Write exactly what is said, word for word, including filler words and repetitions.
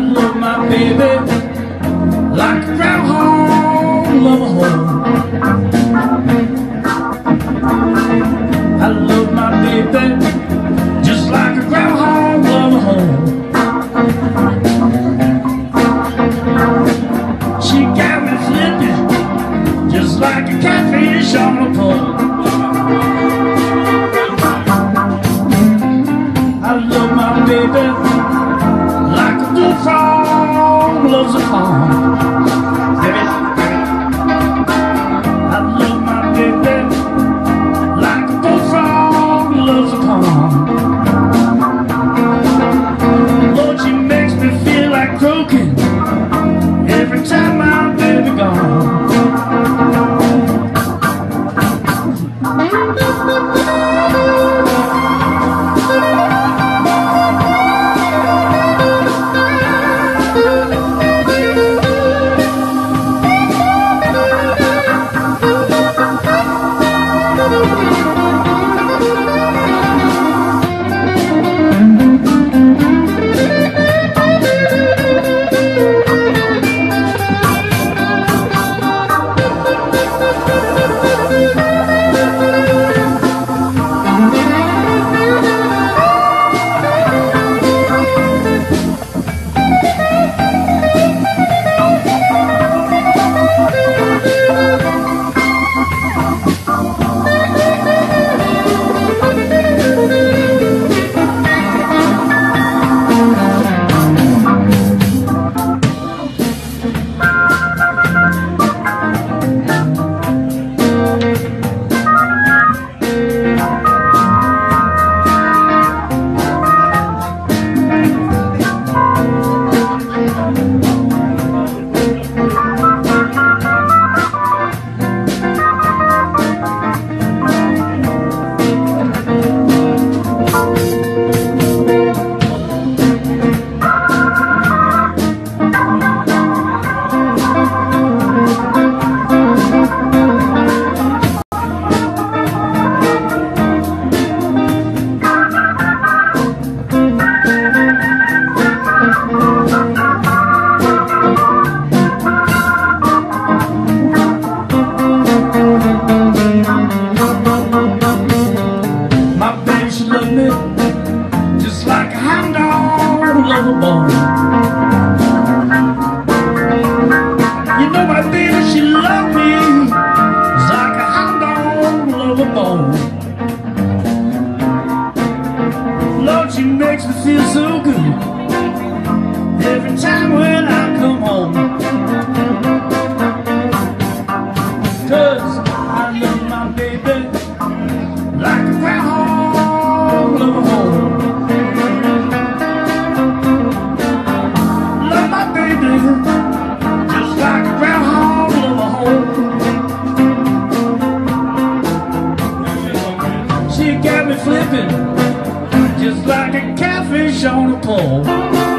love my baby like a groundhog love a home. I love my baby just like a groundhog love a home. She got me flipping just like a catfish on a pole. I love my baby like a bullfrog loves a fawn. I love my baby like a bullfrog loves a pond. Lord, she makes me feel like croaking every time my baby gone. Just like a hound dog love a bone. You know my baby, she loved me just like a hound dog love a bone. Lord, she makes me feel so good every time when I come home. 'Cause I love my baby like a groundhog love a home. Love my baby just like a groundhog love a home. She got me flipping just like a catfish on a pole.